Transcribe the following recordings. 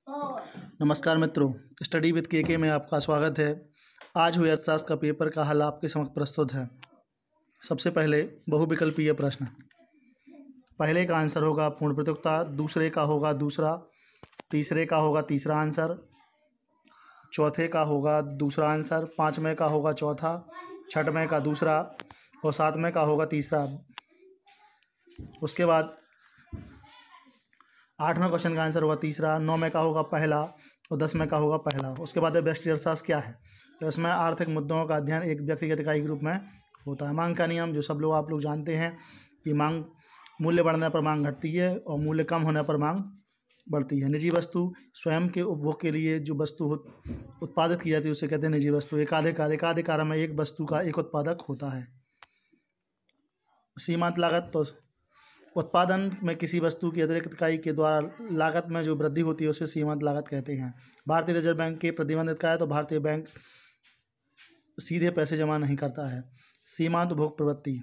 नमस्कार मित्रों, study with के में आपका स्वागत है। आज हुए अर्थशास्त्र का पेपर का हल आपके समक्ष प्रस्तुत है। सबसे पहले बहुविकल्पीय प्रश्न। पहले का आंसर होगा पूर्ण प्रत्युक्ता, दूसरे का होगा दूसरा, तीसरे का होगा तीसरा आंसर, चौथे का होगा दूसरा आंसर, पाँचवें का होगा चौथा, छठवें का दूसरा और सातवें का होगा तीसरा। उसके बाद 8वें क्वेश्चन का आंसर होगा तीसरा, 9वें का होगा पहला और 10वें का होगा पहला। उसके बाद व्यष्टि अर्थशास्त्र क्या है, तो इसमें आर्थिक मुद्दों का अध्ययन एक व्यक्तिगत इकाई के रूप में होता है। मांग का नियम जो सब लोग आप लोग जानते हैं कि मांग मूल्य बढ़ने पर मांग घटती है और मूल्य कम होने पर मांग बढ़ती है। निजी वस्तु स्वयं के उपभोग के लिए जो वस्तु उत्पादित की जाती है उसे कहते हैं निजी वस्तु। एकाधिकार में एक वस्तु का एक उत्पादक होता है। सीमांत लागत तो उत्पादन में किसी वस्तु की अतिरिक्त इकाई के द्वारा लागत में जो वृद्धि होती है उसे सीमांत लागत कहते हैं। भारतीय रिजर्व बैंक के प्रतिबंधित का है तो भारतीय बैंक सीधे पैसे जमा नहीं करता है। सीमांत उपभोग प्रवृत्ति,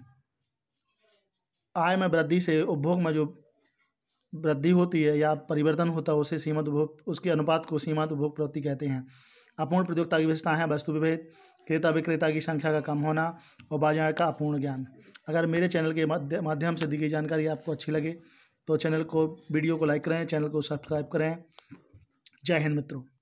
आय में वृद्धि से उपभोग में जो वृद्धि होती है या परिवर्तन होता है उसे सीमांत उपभोग, उसके अनुपात को सीमांत उपभोग प्रवृत्ति कहते हैं। अपूर्ण प्रतियोगिता की विशेषताएं हैं वस्तु विभेद, क्रेता विक्रेता की संख्या का कम होना और बाजार का अपूर्ण ज्ञान। अगर मेरे चैनल के माध्यम से दी गई जानकारी आपको अच्छी लगे तो वीडियो को लाइक करें, चैनल को सब्सक्राइब करें। जय हिंद मित्रों।